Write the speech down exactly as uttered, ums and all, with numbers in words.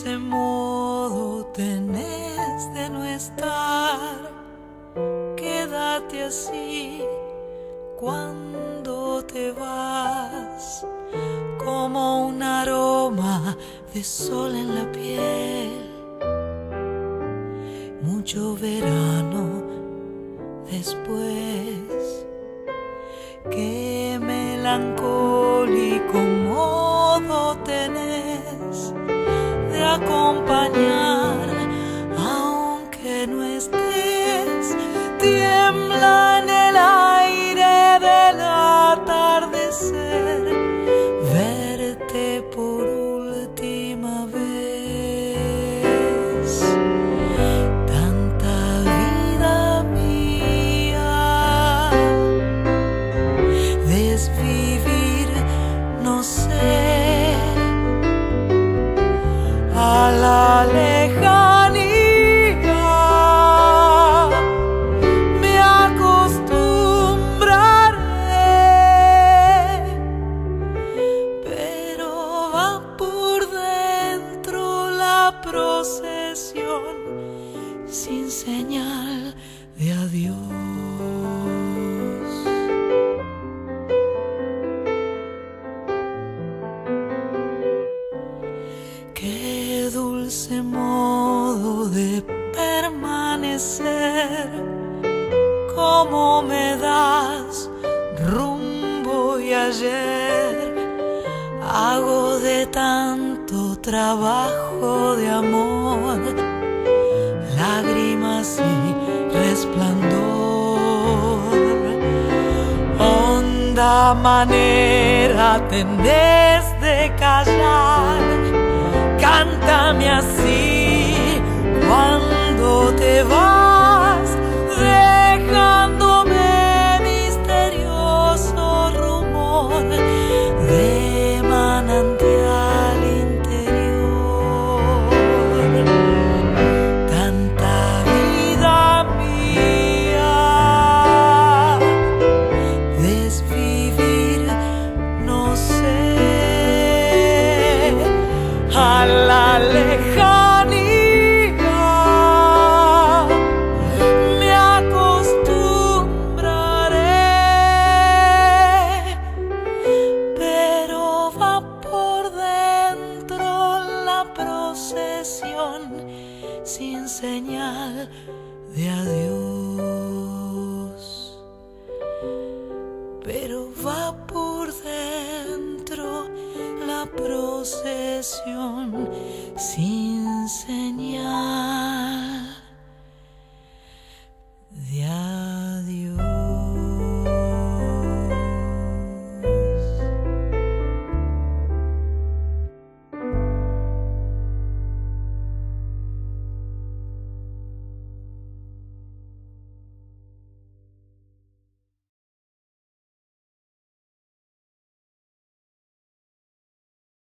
dulce modo tenés de no estar. Quédate así cuando te vas, como un aroma de sol en la piel. Mucho verano después, qué melancólico modo tenés de acompañar, aunque no estés. Tiembla en el aire del atardecer verte por última vez. Tanta vida mía, desvivir no sé, a la lejanía me acostumbraré, pero va por dentro la procesión sin señal de adiós. Qué dulce modo de permanecer, cómo me das rumbo y ayer hago de tanto trabajo de amor lágrimas y resplandor. Honda manera tenés de callar, cántame así cuando te vas, dejándome misterioso rumor de manantial interior. Tanta vida mía, desvivir no sé, a la lejanía me acostumbraré, pero va por dentro la procesión sin señal de adiós. Pero va por dentro la procesión sin señal